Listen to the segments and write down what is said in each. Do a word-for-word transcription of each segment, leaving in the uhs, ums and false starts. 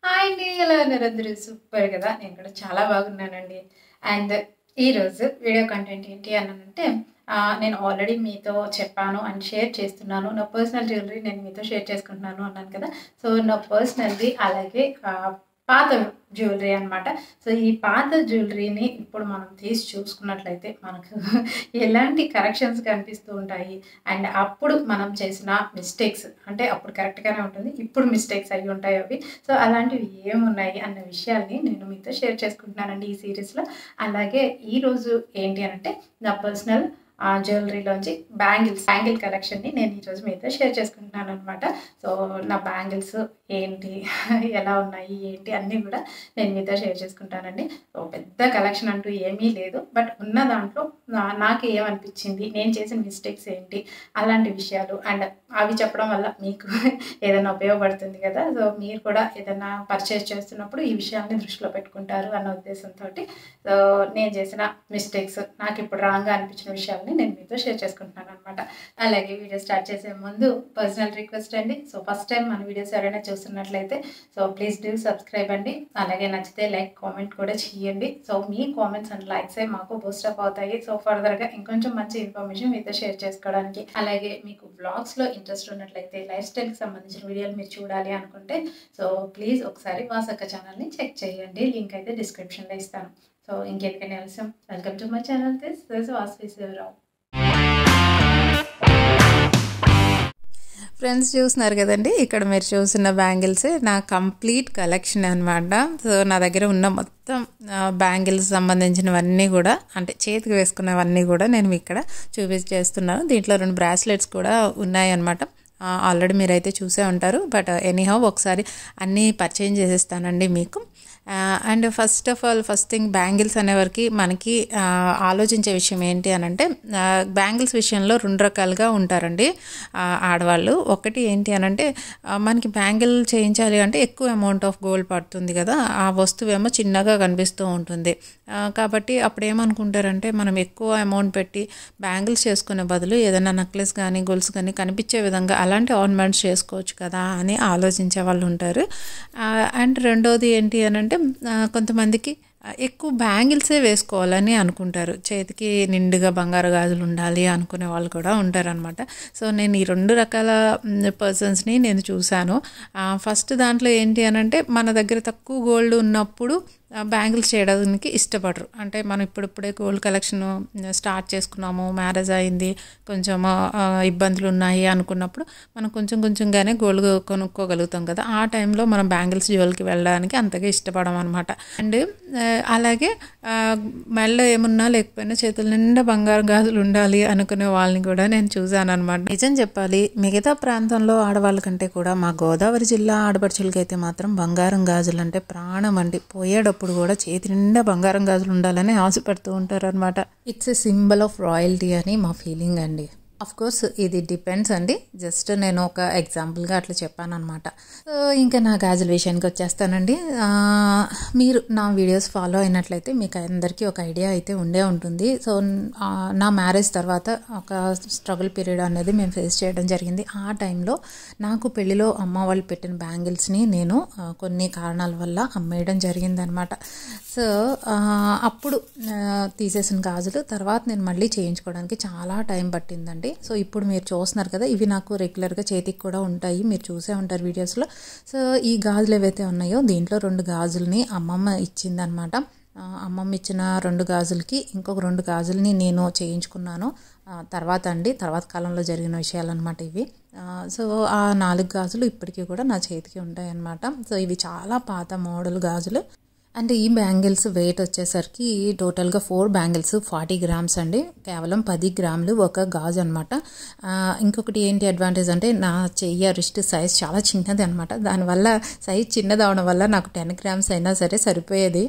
Hi అండి. ఎలా ఉన్నారు అందరూ? సూపర్ కదా! నేను కూడా చాలా బాగున్నానండి. అండ్ ఈరోజు వీడియో కంటెంట్ ఏంటి అనంటే ఆహ్, నేను ఆల్రెడీ మీతో చెప్పాను అండ్ షేర్ చేస్తున్నాను. నా పర్సనల్ జ్యువెలరీ నేను మీతో షేర్ చేసుకుంటున్నాను అన్నాను కదా! సో, నా పర్సనల్‌ది అలాగే ఆహ్, పాత జ్యువెలరీ అనమాట. సో, ఈ పాత జ్యువెలరీని ఇప్పుడు మనం తీసి చూసుకున్నట్లయితే మనకు ఎలాంటి కరెక్షన్స్ కనిపిస్తూ ఉంటాయి. అండ్ అప్పుడు మనం చేసిన మిస్టేక్స్ అంటే అప్పుడు కరెక్ట్‌గానే ఉంటుంది. ఇప్పుడు మిస్టేక్స్ అయ్యి ఉంటాయి అవి. సో, అలాంటివి ఏమున్నాయి అన్న విషయాల్ని నేను మీతో షేర్ చేసుకుంటున్నానండి ఈ సీరీస్‌లో. అలాగే ఈరోజు ఏంటి అనంటే నా పర్సనల్ ఆహ్, జ్యువెలరీలోంచి బ్యాంగిల్స్, బ్యాంగిల్ కలెక్షన్‌ని నేను ఈరోజు మీతో షేర్ చేసుకుంటున్నాననమాట. సో, నా బ్యాంగిల్స్ ఏంటి? ఎలా ఉన్నాయి? ఏంటి? అన్నీ గూడా నేను మీతో షేర్ చేసుకుంటానండి. సో, పెద్ద కలెక్షన్ అంటూ ఏమీ లేదు. బట్ ఉన్న దాంట్లో నా నాకు ఏమనిపించింది? నేను చేసిన మిస్టేక్స్ ఏంటి? అలాంటి విషయాలు అండ్ అవి చెప్పడం వల్ల మీకు ఏదైనా ఉపయోగపడుతుంది కదా! సో, మీరు కూడా ఏదైనా పర్చేస్ చేస్తున్నప్పుడు ఈ విషయాన్ని దృష్టిలో పెట్టుకుంటారు అన్న ఉద్దేశంతోటి సో, నేను చేసిన మిస్టేక్స్ నాకిప్పుడు రాంగ్‌గా అనిపించిన విషయాల్ని నేను మీతో షేర్ చేసుకుంటున్నాననమాట. అలాగే వీడియో స్టార్ట్ చేసే ముందు పర్సనల్ రిక్వెస్ట్ అండి. సో, ఫస్ట్ టైం మన వీడియోస్ ఎవరైనా చూస్తున్నట్లయితే సో, ప్లీజ్ డూ సబ్స్క్రైబ్ అండి. అలాగే నచ్చితే లైక్, కామెంట్ కూడా చేయండి. సో, మీ కామెంట్స్ అండ్ లైక్సే మాకు బూస్టప్ అవుతాయి. సో, ఫర్దర్‌గా ఇంకొంచెం మంచి ఇన్ఫర్మేషన్ మీతో షేర్ చేసుకోవడానికి. అలాగే మీకు వ్లాగ్స్‌లో ఇంట్రెస్ట్ ఉన్నట్లయితే లైఫ్ స్టైల్‌కి సంబంధించిన వీడియోలు మీరు చూడాలి అనుకుంటే సో, ప్లీజ్ ఒకసారి వాసక్క ఛానల్‌ని చెక్ చేయండి. లింక్ అయితే డిస్క్రిప్షన్‌లో ఇస్తాను. సో, ఇంకెందుకని ఆలస్యం welcome to my channel. This is వాసవిసివరావు. ఫ్రెండ్స్ చూస్తున్నారు కదండి, ఇక్కడ మీరు చూసిన బ్యాంగిల్స్ నా కంప్లీట్ కలెక్షన్ అనమాట. సో నా దగ్గర ఉన్న మొత్తం బ్యాంగిల్స్ సంబంధించినవన్నీ కూడా అంటే చేతికి వేసుకున్నవన్నీ కూడా నేను ఇక్కడ చూపించేస్తున్నాను. దీంట్లో రెండు బ్రాస్లెట్స్ కూడా ఉన్నాయి అనమాట. ఆల్రెడీ మీరైతే చూసే ఉంటారు. బట్ ఎనీహౌ ఒకసారి అన్నీ పర్చేజ్ చేసేస్తానండి మీకు. And first of all first thing bangles అనేవరకు మనకి ఆలోచించే విషయం ఏంటి అని అంటే బ్యాంగిల్స్ విషయంలో రెండు రకాలుగా ఉంటారండి ఆడవాళ్ళు. ఒకటి ఏంటి అని అంటే మనకి బ్యాంగిల్ చేయించాలి అంటే ఎక్కువ అమౌంట్ ఆఫ్ గోల్డ్ పడుతుంది కదా, ఆ వస్తువు ఏమో చిన్నగా కనిపిస్తూ ఉంటుంది. కాబట్టి అప్పుడు ఏమనుకుంటారంటే మనం ఎక్కువ అమౌంట్ పెట్టి బ్యాంగిల్స్ చేసుకునే బదులు ఏదైనా నెక్లెస్ కానీ గొలుసు కానీ కనిపించే విధంగా అలాంటి ఆర్నమెంట్స్ చేసుకోవచ్చు కదా అని ఆలోచించే వాళ్ళు ఉంటారు. అండ్ రెండోది ఏంటి అని అంటే కొంతమందికి ఎక్కువ బ్యాంగిల్సే వేసుకోవాలని అనుకుంటారు, చేతికి నిండుగా బంగారు గాజులు ఉండాలి అనుకునే వాళ్ళు కూడా ఉంటారనమాట. సో నేను ఈ రెండు రకాల పర్సన్స్ని నేను చూశాను. ఫస్ట్ దాంట్లో ఏంటి అని అంటే మన దగ్గర తక్కువ గోల్డ్ ఉన్నప్పుడు బ్యాంగిల్స్ చేయడానికి ఇష్టపడరు. అంటే మనం ఇప్పుడిప్పుడే గోల్డ్ కలెక్షన్ స్టార్ట్ చేసుకున్నాము, మ్యారేజ్ అయింది, కొంచెం ఇబ్బందులు ఉన్నాయి అనుకున్నప్పుడు మనం కొంచెం కొంచెంగానే గోల్డ్ కొనుక్కోగలుగుతాం కదా, ఆ టైంలో మనం బ్యాంగిల్స్ జ్యువెల్కి వెళ్ళడానికి అంతగా ఇష్టపడం అనమాట. అండ్ అలాగే మెడలో ఏమున్నా లేకపోయినా చేతుల నిండా బంగారు గాజులు ఉండాలి అనుకునే వాళ్ళని కూడా నేను చూశాను అనమాట. నిజం చెప్పాలి, మిగతా ప్రాంతంలో ఆడవాళ్ళ కంటే కూడా మా గోదావరి జిల్లా ఆడపడుచులకి అయితే మాత్రం బంగారం గాజులు అంటే ప్రాణం అండి. పోయేటప్పుడు అప్పుడు కూడా చేతి నిండా బంగారం గాజులు ఉండాలని ఆశపడుతూ ఉంటారు అనమాట. It's a symbol of royalty అని మా ఫీలింగ్ అండి. అఫ్ కోర్స్ ఇది డిపెండ్స్ అండి, జస్ట్ నేను ఒక ఎగ్జాంపుల్గా అట్లా చెప్పాను అనమాట. సో ఇంకా నా గాజుల విషయానికి వచ్చేస్తానండి. మీరు నా వీడియోస్ ఫాలో అయినట్లయితే మీకు అందరికీ ఒక ఐడియా అయితే ఉండే ఉంటుంది. సో నా మ్యారేజ్ తర్వాత ఒక స్ట్రగుల్ పీరియడ్ అనేది మేము ఫేస్ చేయడం జరిగింది. ఆ టైంలో నాకు పెళ్లిలో అమ్మ వాళ్ళు పెట్టిన బ్యాంగిల్స్ని నేను కొన్ని కారణాల వల్ల అమ్మేయడం జరిగిందనమాట. సో అప్పుడు తీసేసిన గాజులు తర్వాత నేను మళ్ళీ చేయించుకోవడానికి చాలా టైం పట్టిందండి. సో ఇప్పుడు మీరు చూస్తున్నారు కదా, ఇవి నాకు రెగ్యులర్గా చేతికి కూడా ఉంటాయి, మీరు చూసే ఉంటారు వీడియోస్లో. సో ఈ గాజులు ఏవైతే ఉన్నాయో దీంట్లో రెండు గాజుల్ని అమ్మమ్మ ఇచ్చిందనమాట. అమ్మమ్మ ఇచ్చిన రెండు గాజులకి ఇంకొక రెండు గాజుల్ని నేను చేయించుకున్నాను తర్వాత అండి, తర్వాత కాలంలో జరిగిన విషయాలన్నమాట ఇవి. సో ఆ నాలుగు గాజులు ఇప్పటికీ కూడా నా చేతికి ఉంటాయి అన్నమాట. సో ఇవి చాలా పాత మోడల్ గాజులు. అంటే ఈ బ్యాంగిల్స్ వెయిట్ వచ్చేసరికి టోటల్గా ఫోర్ బ్యాంగిల్స్ ఫార్టీ గ్రామ్స్ అండి, కేవలం పది గ్రాములు ఒక గాజు అనమాట. ఇంకొకటి ఏంటి అడ్వాంటేజ్ అంటే నా చెయ్యి రిస్ట్ సైజ్ చాలా చిన్నది అనమాట. దానివల్ల సైజ్ చిన్నది అవడం వల్ల నాకు టెన్ గ్రామ్స్ అయినా సరే సరిపోయేది.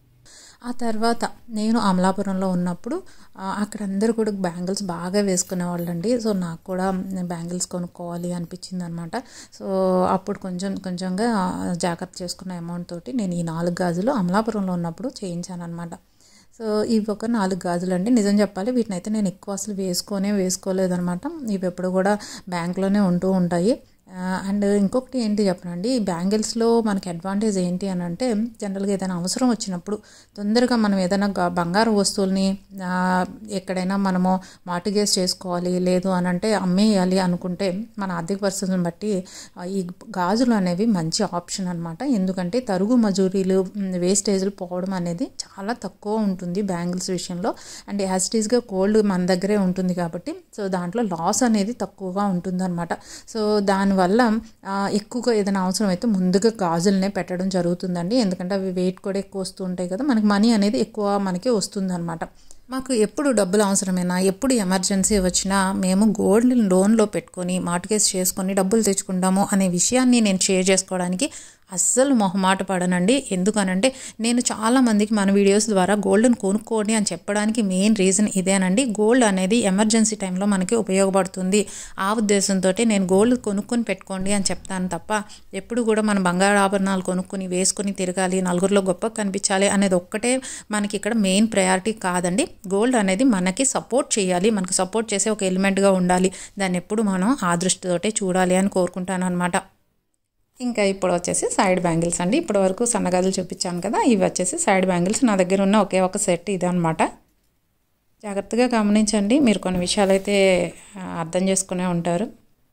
ఆ తర్వాత నేను అమలాపురంలో ఉన్నప్పుడు అక్కడ అందరూ కూడా బ్యాంగిల్స్ బాగా వేసుకునేవాళ్ళండి. సో నాకు కూడా బ్యాంగిల్స్ కొనుక్కోవాలి అనిపించింది అనమాట. సో అప్పుడు కొంచెం కొంచెంగా జాగ్రత్త చేసుకున్న అమౌంట్ తోటి నేను ఈ నాలుగు గాజులు అమలాపురంలో ఉన్నప్పుడు చేయించాను అనమాట. సో ఇవి ఒక నాలుగు గాజులు అండి. నిజం చెప్పాలి వీటిని అయితే నేను ఎక్కువ అసలు వేసుకొనే వేసుకోలేదనమాట. ఇవి ఎప్పుడు కూడా బ్యాంక్లోనే ఉంటూ ఉంటాయి. అండ్ ఇంకొకటి ఏంటి చెప్పనండి, ఈ బ్యాంగిల్స్లో మనకి అడ్వాంటేజ్ ఏంటి అని అంటే జనరల్గా ఏదైనా అవసరం వచ్చినప్పుడు తొందరగా మనం ఏదైనా బంగారు వస్తువుల్ని ఎక్కడైనా మనము మార్టిగేజ్ చేసుకోవాలి, లేదు అని అంటే అమ్మేయాలి అనుకుంటే మన ఆర్థిక పరిస్థితులను బట్టి ఈ గాజులు అనేవి మంచి ఆప్షన్ అనమాట. ఎందుకంటే తరుగు మజూరీలు వేస్టేజ్లు పోవడం అనేది చాలా తక్కువ ఉంటుంది బ్యాంగిల్స్ విషయంలో. అండ్ యాజ్ ఇట్ ఈస్గా గోల్డ్ మన దగ్గరే ఉంటుంది కాబట్టి సో దాంట్లో లాస్ అనేది తక్కువగా ఉంటుంది అనమాట. సో దాని వల్ల ఎక్కువగా ఏదైనా అవసరం అయితే ముందుగా గాజులనే పెట్టడం జరుగుతుందండి. ఎందుకంటే అవి వెయిట్ కూడా ఎక్కువ వస్తూ ఉంటాయి కదా, మనకి మనీ అనేది ఎక్కువ మనకి వస్తుంది అనమాట. మాకు ఎప్పుడు డబ్బులు అవసరమైనా, ఎప్పుడు ఎమర్జెన్సీ వచ్చినా మేము గోల్డ్ లోన్లో పెట్టుకొని మార్టిగేజ్ చేసుకొని డబ్బులు తెచ్చుకుంటాము అనే విషయాన్ని నేను షేర్ చేసుకోవడానికి అస్సలు మొహమాట పడనండి. ఎందుకనంటే నేను చాలామందికి మన వీడియోస్ ద్వారా గోల్డ్ని కొనుక్కోండి అని చెప్పడానికి మెయిన్ రీజన్ ఇదేనండి. గోల్డ్ అనేది ఎమర్జెన్సీ టైంలో మనకి ఉపయోగపడుతుంది. ఆ ఉద్దేశంతో నేను గోల్డ్ కొనుక్కొని పెట్టుకోండి అని చెప్తాను తప్ప ఎప్పుడు కూడా మనం బంగారు ఆభరణాలు కొనుక్కొని వేసుకొని తిరగాలి, నలుగురిలో గొప్ప కనిపించాలి అనేది ఒక్కటే మనకి ఇక్కడ మెయిన్ ప్రయారిటీ కాదండి. గోల్డ్ అనేది మనకి సపోర్ట్ చేయాలి, మనకి సపోర్ట్ చేసే ఒక ఎలిమెంట్గా ఉండాలి. దాన్ని ఎప్పుడు మనం ఆ దృష్టితోటే చూడాలి అని కోరుకుంటాను అనమాట. ఇంకా ఇప్పుడు వచ్చేసి సైడ్ బ్యాంగిల్స్ అండి. ఇప్పటి వరకు సన్నగాజులు చూపించాను కదా, ఇవి వచ్చేసి సైడ్ బ్యాంగిల్స్. నా దగ్గర ఉన్న ఒకే ఒక సెట్ ఇది అనమాట. జాగ్రత్తగా గమనించండి, మీరు కొన్ని విషయాలు అయితే అర్థం చేసుకునే ఉంటారు.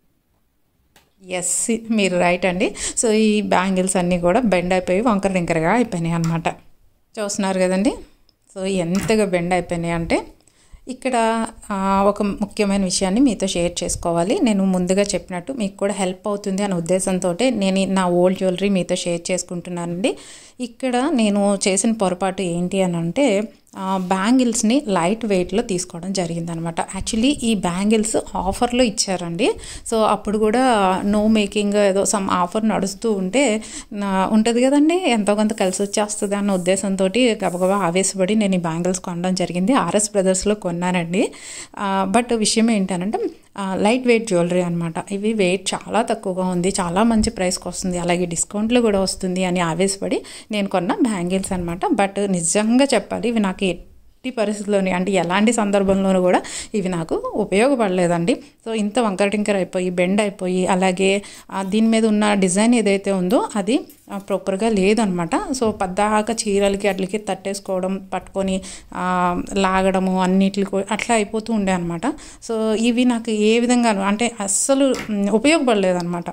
ఎస్, మీరు రైట్ అండి. సో ఈ బ్యాంగిల్స్ అన్నీ కూడా బెండ్ అయిపోయి వంకర టింకరగా అయిపోయినాయి అనమాట. చూస్తున్నారు కదండి. సో ఎంతగా బెండ్ అయిపోయినాయి అంటే ఇక్కడ ఒక ముఖ్యమైన విషయాన్ని మీతో షేర్ చేసుకోవాలి. నేను ముందుగా చెప్పినట్టు మీకు కూడా హెల్ప్ అవుతుంది అనే ఉద్దేశంతో నేను నా ఓల్డ్ జ్యువెలరీ మీతో షేర్ చేసుకుంటున్నానండి. ఇక్కడ నేను చేసిన పొరపాటు ఏంటి అని అంటే బ్యాంగిల్స్ని లైట్ వెయిట్లో తీసుకోవడం జరిగిందనమాట. యాక్చువల్లీ ఈ బ్యాంగిల్స్ ఆఫర్లో ఇచ్చారండి. సో అప్పుడు కూడా నో మేకింగ్ ఏదో సమ్ ఆఫర్ నడుస్తూ ఉంటే ఉంటుంది కదండి, ఎంతో కొంత కలిసి వచ్చేస్తుంది అన్న ఉద్దేశంతో గబగబా ఆవేశపడి నేను ఈ బ్యాంగిల్స్ కొనడం జరిగింది. ఆర్ఎస్ బ్రదర్స్లో కొన్నానండి. బట్ విషయం ఏంటంటే లైట్ వెయిట్ జ్యువెలరీ అనమాట. ఇవి వెయిట్ చాలా తక్కువగా ఉంది, చాలా మంచి ప్రైస్కి వస్తుంది, అలాగే డిస్కౌంట్లో కూడా వస్తుంది అని ఆవేశపడి నేను కొన్న బ్యాంగిల్స్ అనమాట. బట్ నిజంగా చెప్పాలి, ఇవి నాకు ఎట్టి పరిస్థితుల్లోని అంటే ఎలాంటి సందర్భంలోనూ కూడా ఇవి నాకు ఉపయోగపడలేదండి. సో ఇంత వంకర టింకర్ అయిపోయి బెండ్ అయిపోయి అలాగే దీని మీద ఉన్న డిజైన్ ఏదైతే ఉందో అది ప్రాపర్గా లేదనమాట. సో పద్దాక చీరలకి అట్లకి తట్టేసుకోవడం, పట్టుకొని లాగడము అన్నిటికి అట్లా అయిపోతూ ఉండే అనమాట. సో ఇవి నాకు ఏ విధంగానూ అంటే అస్సలు ఉపయోగపడలేదన్నమాట.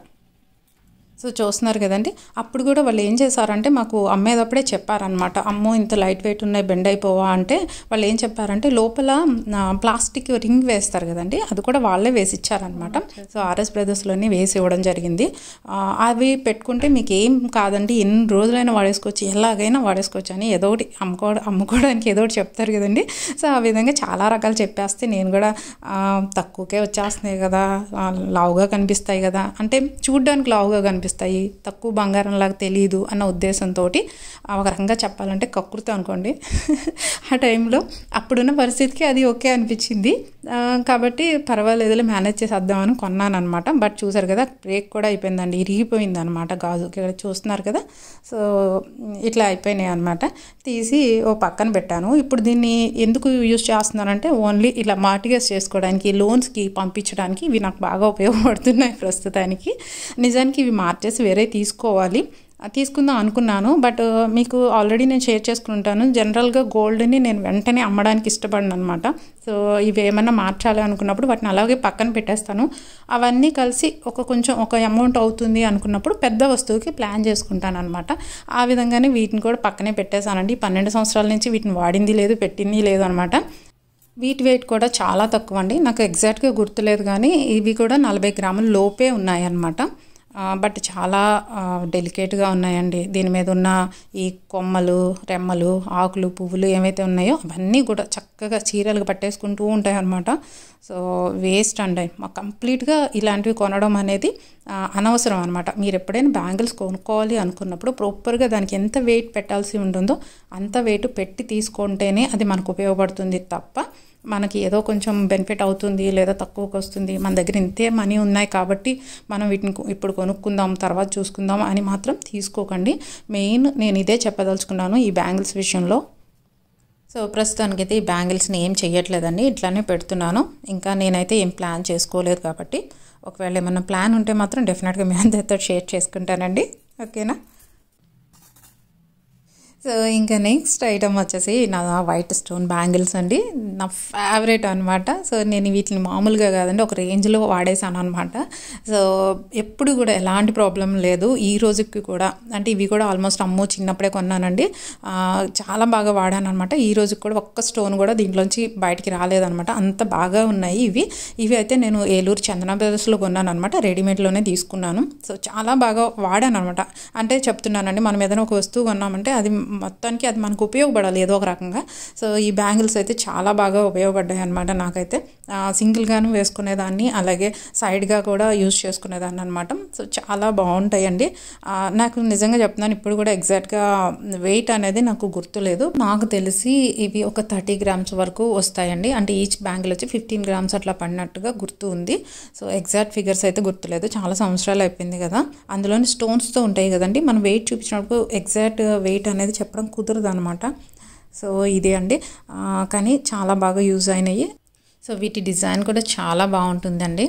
సో చూస్తున్నారు కదండి. అప్పుడు కూడా వాళ్ళు ఏం చేశారంటే మాకు అమ్మేటప్పుడే చెప్పారనమాట, అమ్మో ఇంత లైట్ వెయిట్ ఉన్నాయి బెండ్ అయిపోవా అంటే వాళ్ళు ఏం చెప్పారంటే లోపల ప్లాస్టిక్ రింగ్ వేస్తారు కదండి, అది కూడా వాళ్ళే వేసి ఇచ్చారనమాట. సో ఆర్ఎస్ బ్రదర్స్లోనే వేసి ఇవ్వడం జరిగింది. అవి పెట్టుకుంటే మీకు ఏం కాదండి, ఎన్ని రోజులైనా వాడేసుకోవచ్చు, ఎలాగైనా వాడేసుకోవచ్చు అని ఏదో ఒకటి అమ్ముకో అమ్ముకోవడానికి ఏదో ఒకటి చెప్తారు కదండి. సో ఆ విధంగా చాలా రకాలు చెప్పేస్తే నేను కూడా తక్కువకే వచ్చేస్తున్నాయి కదా, లావుగా కనిపిస్తాయి కదా, అంటే చూడ్డానికి లావుగా కనిపిస్తాయి, తక్కువ బంగారం లాగా తెలియదు అన్న ఉద్దేశంతో ఒక రకంగా చెప్పాలంటే కకృతి అనుకోండి. ఆ టైంలో అప్పుడున్న పరిస్థితికి అది ఓకే అనిపించింది కాబట్టి పర్వాలేదులే మేనేజ్ చేసేద్దామని కొన్నాను అనమాట. బట్ చూసారు కదా బ్రేక్ కూడా అయిపోయిందండి, ఇరిగిపోయింది అనమాట గాజు. ఇక్కడ చూస్తున్నారు కదా. సో ఇట్లా అయిపోయినాయి అనమాట. తీసి ఓ పక్కన పెట్టాను. ఇప్పుడు దీన్ని ఎందుకు యూజ్ చేస్తున్నానంటే ఓన్లీ ఇలా మార్టిగేజ్ చేసుకోవడానికి, లోన్స్కి పంపించడానికి ఇవి నాకు బాగా ఉపయోగపడుతున్నాయి ప్రస్తుతానికి. నిజానికి ఇవి మార్చేసి వేరే తీసుకోవాలి, తీసుకుందాం అనుకున్నాను. బట్ మీకు ఆల్రెడీ నేను షేర్ చేసుకుంటాను, జనరల్గా గోల్డ్ని నేను వెంటనే అమ్మడానికి ఇష్టపడను అనమాట. సో ఇవి ఏమన్నా మార్చాలి అనుకున్నప్పుడు వాటిని అలాగే పక్కన పెట్టేస్తాను. అవన్నీ కలిసి ఒక కొంచెం ఒక అమౌంట్ అవుతుంది అనుకున్నప్పుడు పెద్ద వస్తువుకి ప్లాన్ చేసుకుంటాను అనమాట. ఆ విధంగానే వీటిని కూడా పక్కనే పెట్టేశానండి. పన్నెండు సంవత్సరాల నుంచి వీటిని వాడింది లేదు, పెట్టింది లేదు అనమాట. వీటి వెయిట్ కూడా చాలా తక్కువ అండి, నాకు ఎగ్జాక్ట్గా గుర్తులేదు కానీ ఇవి కూడా నలభై గ్రాముల లోపే ఉన్నాయన్నమాట. బట్ చాలా డెలికేట్గా ఉన్నాయండి. దీని మీద ఉన్న ఈ కొమ్మలు, రెమ్మలు, ఆకులు, పువ్వులు ఏవైతే ఉన్నాయో అవన్నీ కూడా చక్కగా చీరలకు పట్టేసుకుంటూ ఉంటాయి అన్నమాట. సో వేస్ట్ అండి, మాకు కంప్లీట్గా ఇలాంటివి కొనడం అనేది అనవసరం అనమాట. మీరు ఎప్పుడైనా బ్యాంగిల్స్ కొనుక్కోవాలి అనుకున్నప్పుడు ప్రాపర్గా దానికి ఎంత వెయిట్ పెట్టాల్సి ఉంటుందో అంత వెయిట్ పెట్టి తీసుకుంటేనే అది మనకు ఉపయోగపడుతుంది తప్ప మనకి ఏదో కొంచెం బెనిఫిట్ అవుతుంది లేదా తక్కువకి వస్తుంది, మన దగ్గర ఇంతే మనీ ఉన్నాయి కాబట్టి మనం వీటిని ఇప్పుడు కొనుక్కుందాం తర్వాత చూసుకుందాం అని మాత్రం తీసుకోకండి. మెయిన్ నేను ఇదే చెప్పదలుచుకున్నాను ఈ బ్యాంగిల్స్ విషయంలో. సో ప్రస్తుతానికైతే ఈ బ్యాంగిల్స్ని ఏం చేయట్లేదండి, ఇట్లానే పెడుతున్నాను. ఇంకా నేనైతే ఏం ప్లాన్ చేసుకోలేదు కాబట్టి ఒకవేళ ఏమన్నా ప్లాన్ ఉంటే మాత్రం డెఫినెట్గా మీ అందరితో షేర్ చేసుకుంటానండి. ఓకేనా? సో ఇంకా నెక్స్ట్ ఐటమ్ వచ్చేసి నా వైట్ స్టోన్ బ్యాంగిల్స్ అండి. నా ఫేవరెట్ అనమాట. సో నేను వీటిని మామూలుగా కాదండి, ఒక రేంజ్లో వాడేసాను అనమాట. సో ఎప్పుడు కూడా ఎలాంటి ప్రాబ్లం లేదు ఈ రోజుకి కూడా. అంటే ఇవి కూడా ఆల్మోస్ట్ అమ్మో చిన్నప్పుడే కొన్నానండి, చాలా బాగా వాడాను అనమాట. ఈ రోజుకి కూడా ఒక్క స్టోన్ కూడా దీంట్లోంచి బయటికి రాలేదనమాట, అంత బాగా ఉన్నాయి ఇవి. ఇవి అయితే నేను ఏలూరు చందన బ్రదర్స్లో కొన్నాను అనమాట, రెడీమేడ్లోనే తీసుకున్నాను. సో చాలా బాగా వాడాను అనమాట. అంటే చెప్తున్నానండి, మనం ఏదైనా ఒక వస్తువు కొన్నామంటే అది మొత్తానికి అది మనకు ఉపయోగపడాలి ఏదో ఒక రకంగా. సో ఈ బ్యాంగిల్స్ అయితే చాలా బాగా ఉపయోగపడ్డాయి అనమాట నాకైతే. సింగిల్గాను వేసుకునేదాన్ని, అలాగే సైడ్గా కూడా యూజ్ చేసుకునేదాన్ని అనమాట. సో చాలా బాగుంటాయండి. నాకు నిజంగా చెప్తున్నాను, ఇప్పుడు కూడా ఎగ్జాక్ట్గా వెయిట్ అనేది నాకు గుర్తులేదు. నాకు తెలిసి ఇవి ఒక థర్టీ గ్రామ్స్ వరకు వస్తాయండి. అంటే ఈచ్ బ్యాంగిల్ వచ్చి ఫిఫ్టీన్ గ్రామ్స్ అట్లా పడినట్టుగా గుర్తు ఉంది. సో ఎగ్జాక్ట్ ఫిగర్స్ అయితే గుర్తులేదు, చాలా సంవత్సరాలు అయిపోయింది కదా. అందులోని స్టోన్స్తో ఉంటాయి కదండి, మనం వెయిట్ చూపించినప్పుడు ఎగ్జాక్ట్ వెయిట్ అనేది చెప్పడం కుదరదు అనమాట. సో ఇదే అండి, కానీ చాలా బాగా యూజ్ అయినాయి. సో వీటి డిజైన్ కూడా చాలా బాగుంటుందండి.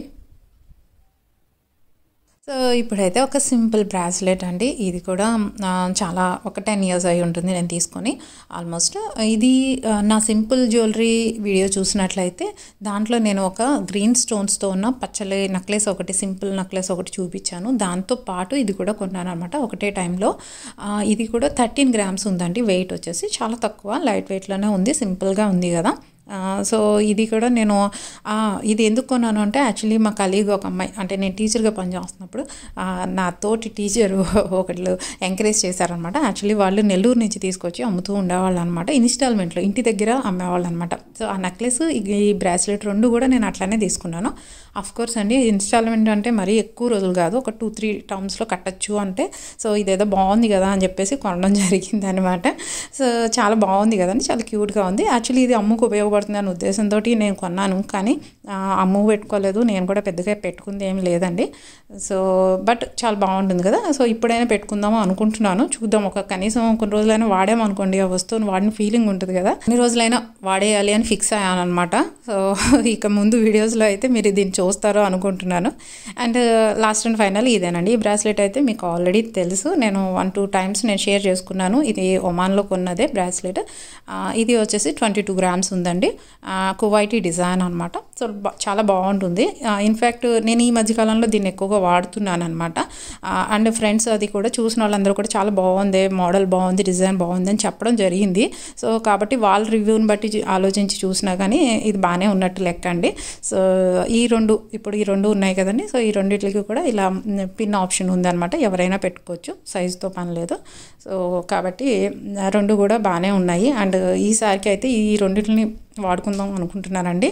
సో ఇప్పుడైతే ఒక సింపుల్ బ్రాస్లెట్ అండి. ఇది కూడా చాలా ఒక టెన్ ఇయర్స్ అయి ఉంటుంది నేను తీసుకొని ఆల్మోస్ట్. ఇది నా సింపుల్ జ్యువెలరీ వీడియో చూసినట్లయితే దాంట్లో నేను ఒక గ్రీన్ స్టోన్స్తో ఉన్న పచ్చలే నెక్లెస్ ఒకటి, సింపుల్ నెక్లెస్ ఒకటి చూపించాను. దాంతో పాటు ఇది కూడా కొన్నాను అనమాట ఒకటే టైంలో. ఇది కూడా థర్టీన్ గ్రామ్స్ ఉందండి వెయిట్ వచ్చేసి, చాలా తక్కువ, లైట్ వెయిట్లోనే ఉంది, సింపుల్గా ఉంది కదా. సో ఇది కూడా నేను ఇది ఎందుకు కొన్నాను అంటే, యాక్చువల్లీ మా కలీగ్ ఒక అమ్మాయి, అంటే నేను టీచర్గా పనిచేస్తున్నప్పుడు నా తోటి టీచరు ఒకళ్ళు ఎంకరేజ్ చేశారనమాట. యాక్చువల్లీ వాళ్ళు నెల్లూరు నుంచి తీసుకొచ్చి అమ్ముతూ ఉండేవాళ్ళు అనమాట, ఇన్స్టాల్మెంట్లో ఇంటి దగ్గర అమ్మేవాళ్ళు అనమాట. సో ఆ నెక్లెస్ ఈ బ్రాస్లెట్ రెండు కూడా నేను అట్లానే తీసుకున్నాను. అఫ్కోర్స్ అండి, ఇన్స్టాల్మెంట్ అంటే మరీ ఎక్కువ రోజులు కాదు, ఒక టూ త్రీ టర్మ్స్లో కట్టచ్చు అంటే. సో ఇదేదో బాగుంది కదా అని చెప్పేసి కొనడం జరిగింది అనమాట. సో చాలా బాగుంది కదండి, చాలా క్యూట్గా ఉంది. యాక్చువల్లీ ఇది అమ్ముకు ఉపయోగపడుతుంది అనే ఉద్దేశంతో నేను కొన్నాను, కానీ అమ్ము పెట్టుకోలేదు, నేను కూడా పెద్దగా పెట్టుకుంది ఏమి లేదండి. సో బట్ చాలా బాగుంటుంది కదా. సో ఇప్పుడైనా పెట్టుకుందామో అనుకుంటున్నాను, చూద్దాం. ఒక కనీసం కొన్ని రోజులైనా వాడామనుకోండి, ఆ వస్తువుని వాడిన ఫీలింగ్ ఉంటుంది కదా, అన్ని రోజులైనా వాడేయాలి అని ఫిక్స్ అయ్యాను అనమాట. సో ఇక ముందు వీడియోస్లో అయితే మీరు దీన్ని చూస్తారో అనుకుంటున్నాను. అండ్ లాస్ట్ అండ్ ఫైనల్ ఇదేనండి. ఈ బ్రాస్లెట్ అయితే మీకు ఆల్రెడీ తెలుసు, నేను వన్ టూ టైమ్స్ నేను షేర్ చేసుకున్నాను. ఇది ఒమాన్లో కొన్నదే బ్రాస్లెట్. ఇది వచ్చేసి ట్వంటీ టూ గ్రామ్స్ ఉందండి, కువైటీ డిజైన్ అనమాట. సో చాలా బాగుంటుంది. ఇన్ఫ్యాక్ట్ నేను ఈ మధ్యకాలంలో దీన్ని ఎక్కువగా వాడుతున్నాను అనమాట. అండ్ ఫ్రెండ్స్ అది కూడా చూసిన వాళ్ళందరూ కూడా చాలా బాగుంది, మోడల్ బాగుంది, డిజైన్ బాగుంది అని చెప్పడం జరిగింది. సో కాబట్టి వాళ్ళ రివ్యూని బట్టి ఆలోచించి చూసినా కానీ ఇది బాగానే ఉన్నట్టు లెక్క అండి. సో ఈ రెండు ఇప్పుడు ఈ రెండు ఉన్నాయి కదండి. సో ఈ రెండిట్లకి కూడా ఇలా పిన్ ఆప్షన్ ఉందన్నమాట, ఎవరైనా పెట్టుకోవచ్చు, సైజుతో పని లేదు. సో కాబట్టి రెండు కూడా బాగానే ఉన్నాయి. అండ్ ఈసారికి అయితే ఈ రెండిట్లని వాడుకుందాం అనుకుంటున్నానండి.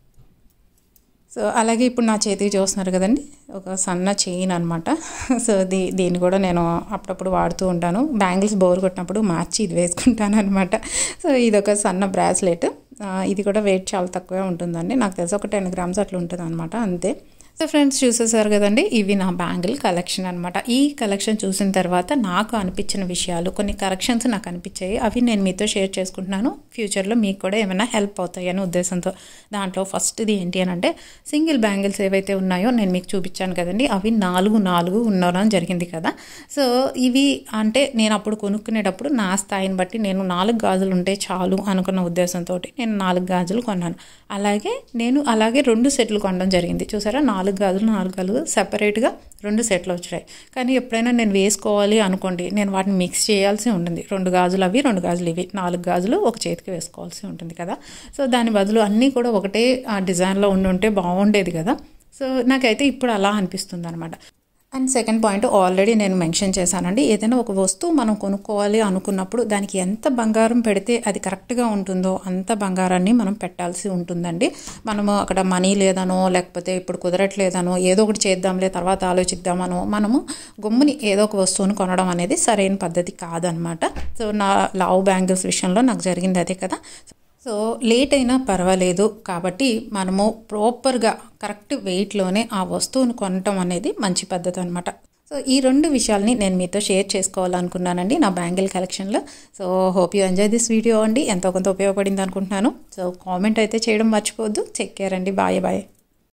సో అలాగే ఇప్పుడు నా చేతికి చూస్తున్నారు కదండి, ఒక సన్న చైన్ అనమాట. సో దీ దీన్ని కూడా నేను అప్పుడప్పుడు వాడుతూ ఉంటాను, బ్యాంగిల్స్ బోర్ కొట్టినప్పుడు మార్చి ఇది వేసుకుంటాను అనమాట. సో ఇది ఒక సన్న బ్రాస్లెట్, ఇది కూడా వెయిట్ చాలా తక్కువే ఉంటుందండి, నాకు తెలిసి ఒక టెన్ గ్రామ్స్ అట్లా ఉంటుంది అనమాట, అంతే. సో ఫ్రెండ్స్ చూసేసారు కదండి, ఇవి నా బ్యాంగిల్ కలెక్షన్ అనమాట. ఈ కలెక్షన్ చూసిన తర్వాత నాకు అనిపించిన విషయాలు, కొన్ని కరెక్షన్స్ నాకు అనిపించాయి, అవి నేను మీతో షేర్ చేసుకుంటున్నాను. ఫ్యూచర్లో మీకు కూడా ఏమైనా హెల్ప్ అవుతాయి అనే ఉద్దేశంతో. దాంట్లో ఫస్ట్ది ఏంటి అని అంటే, సింగిల్ బ్యాంగిల్స్ ఏవైతే ఉన్నాయో నేను మీకు చూపించాను కదండి, అవి నాలుగు నాలుగు ఉండడం జరిగింది కదా. సో ఇవి అంటే నేను అప్పుడు కొనుక్కునేటప్పుడు నా స్థాయిని బట్టి నేను నాలుగు గాజులు ఉంటే చాలు అనుకున్న ఉద్దేశంతో నేను నాలుగు గాజులు కొన్నాను. అలాగే నేను అలాగే రెండు సెట్లు కొనడం జరిగింది. చూసారా, నాలుగు గాజులు నాలుగు గాజులు సెపరేట్గా రెండు సెట్లు వచ్చాయి. కానీ ఎప్పుడైనా నేను వేసుకోవాలి అనుకోండి, నేను వాటిని మిక్స్ చేయాల్సి ఉంటుంది. రెండు గాజులు అవి, రెండు గాజులు ఇవి, నాలుగు గాజులు ఒక చేతికి వేసుకోవాల్సి ఉంటుంది కదా. సో దాని బదులు అన్నీ కూడా ఒకటే డిజైన్లో ఉండి ఉంటే బాగుండేది కదా. సో నాకైతే ఇప్పుడు అలా అనిపిస్తుంది అనమాట. అండ్ సెకండ్ పాయింట్ ఆల్రెడీ నేను మెన్షన్ చేశానండి, ఏదైనా ఒక వస్తువు మనం కొనుక్కోవాలి అనుకున్నప్పుడు దానికి ఎంత బంగారం పెడితే అది కరెక్ట్గా ఉంటుందో అంత బంగారాన్ని మనం పెట్టాల్సి ఉంటుందండి. మనము అక్కడ మనీ లేదనో, లేకపోతే ఇప్పుడు కుదరట్లేదనో, ఏదో ఒకటి చేద్దాంలే తర్వాత ఆలోచిద్దామనో మనము గమ్ముని ఏదో ఒక వస్తువును కొనడం అనేది సరైన పద్ధతి కాదనమాట. సో నా లవ్ బ్యాంగిల్స్ విషయంలో నాకు జరిగింది అదే కదా. సో లేట్ అయినా పర్వాలేదు కాబట్టి మనము ప్రాపర్గా కరెక్ట్ వెయిట్లోనే ఆ వస్తువును కొనటం అనేది మంచి పద్ధతి అనమాట. సో ఈ రెండు విషయాల్ని నేను మీతో షేర్ చేసుకోవాలనుకున్నానండి నా బ్యాంగిల్ కలెక్షన్లో. So hope you enjoy this video అండి, ఎంతో కొంత ఉపయోగపడింది అనుకుంటున్నాను. సో కామెంట్ అయితే చేయడం మర్చిపోవద్దు. చెక్ కేర్ అండి, బాయ్ బాయ్.